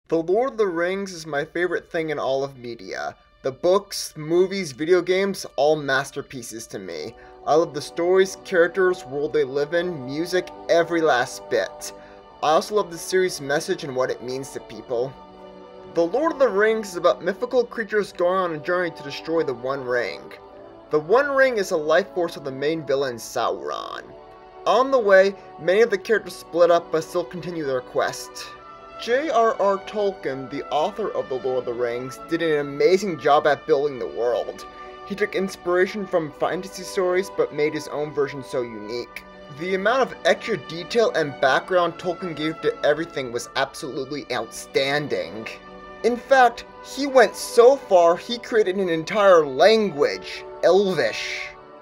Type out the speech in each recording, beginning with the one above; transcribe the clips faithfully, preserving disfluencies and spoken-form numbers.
The Lord of the Rings is my favorite thing in all of media. The books, movies, video games, all masterpieces to me. I love the stories, characters, world they live in, music, every last bit. I also love the series' message and what it means to people. The Lord of the Rings is about mythical creatures going on a journey to destroy the One Ring. The One Ring is the life force of the main villain, Sauron. On the way, many of the characters split up but still continue their quest. J R R Tolkien, the author of The Lord of the Rings, did an amazing job at building the world. He took inspiration from fantasy stories but made his own version so unique. The amount of extra detail and background Tolkien gave to everything was absolutely outstanding. In fact, he went so far he created an entire language, Elvish.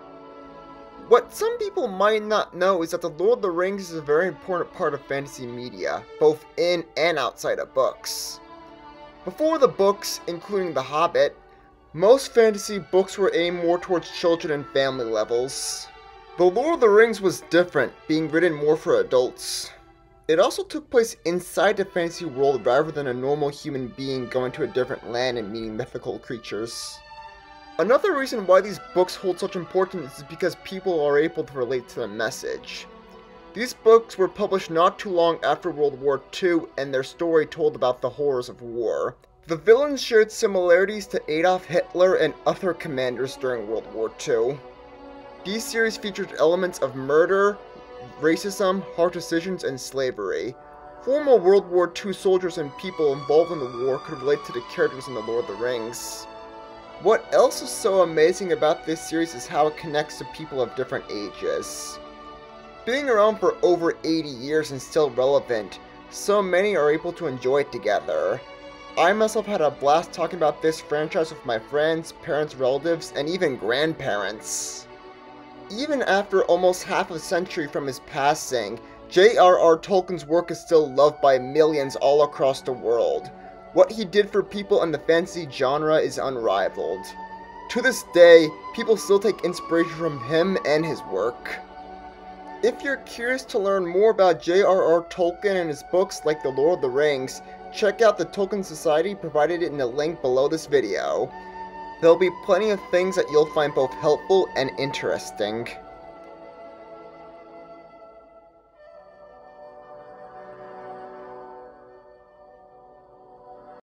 What some people might not know is that The Lord of the Rings is a very important part of fantasy media, both in and outside of books. Before the books, including The Hobbit, most fantasy books were aimed more towards children and family levels. The Lord of the Rings was different, being written more for adults. It also took place inside the fantasy world rather than a normal human being going to a different land and meeting mythical creatures. Another reason why these books hold such importance is because people are able to relate to the message. These books were published not too long after World War Two, and their story told about the horrors of war. The villains shared similarities to Adolf Hitler and other commanders during World War Two. These series featured elements of murder, racism, hard decisions, and slavery. Former World War Two soldiers and people involved in the war could relate to the characters in The Lord of the Rings. What else is so amazing about this series is how it connects to people of different ages. Being around for over eighty years and still relevant, so many are able to enjoy it together. I myself had a blast talking about this franchise with my friends, parents, relatives, and even grandparents. Even after almost half a century from his passing, J R R Tolkien's work is still loved by millions all across the world. What he did for people in the fantasy genre is unrivaled. To this day, people still take inspiration from him and his work. If you're curious to learn more about J R R Tolkien and his books like The Lord of the Rings, check out the Tolkien Society provided in the link below this video. There'll be plenty of things that you'll find both helpful and interesting.